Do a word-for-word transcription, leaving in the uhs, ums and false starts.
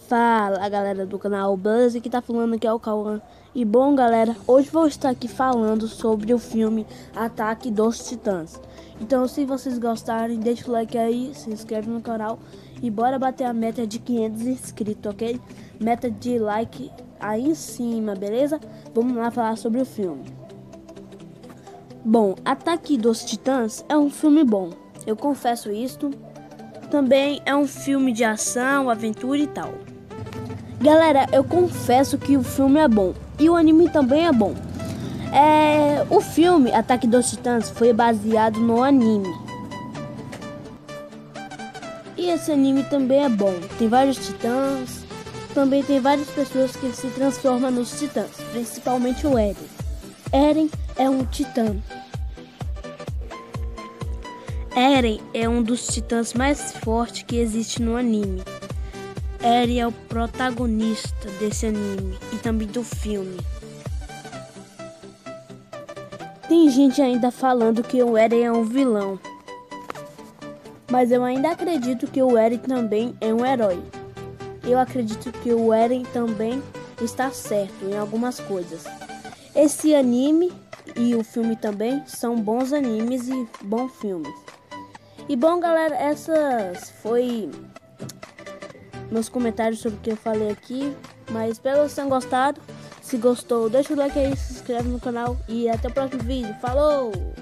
Fala galera do canal, beleza? Aqui tá falando aqui é o Cauã. E bom galera, hoje vou estar aqui falando sobre o filme Ataque dos Titãs. Então se vocês gostarem, deixa o like aí, se inscreve no canal e bora bater a meta de quinhentos inscritos, ok? Meta de like aí em cima, beleza? Vamos lá falar sobre o filme. Bom, Ataque dos Titãs é um filme bom, eu confesso isto. Também é um filme de ação, aventura e tal. Galera, eu confesso que o filme é bom e o anime também é bom. É, o filme Ataque dos Titãs foi baseado no anime. E esse anime também é bom. Tem vários titãs, também tem várias pessoas que se transformam nos titãs, principalmente o Eren. Eren é um titã. Eren é um dos titãs mais fortes que existe no anime. Eren é o protagonista desse anime e também do filme. Tem gente ainda falando que o Eren é um vilão, mas eu ainda acredito que o Eren também é um herói. Eu acredito que o Eren também está certo em algumas coisas. Esse anime e o filme também são bons animes e bons filmes. E bom galera, essas foi meus comentários sobre o que eu falei aqui. Mas espero que vocês tenham gostado. Se gostou, deixa o like aí, se inscreve no canal e até o próximo vídeo. Falou!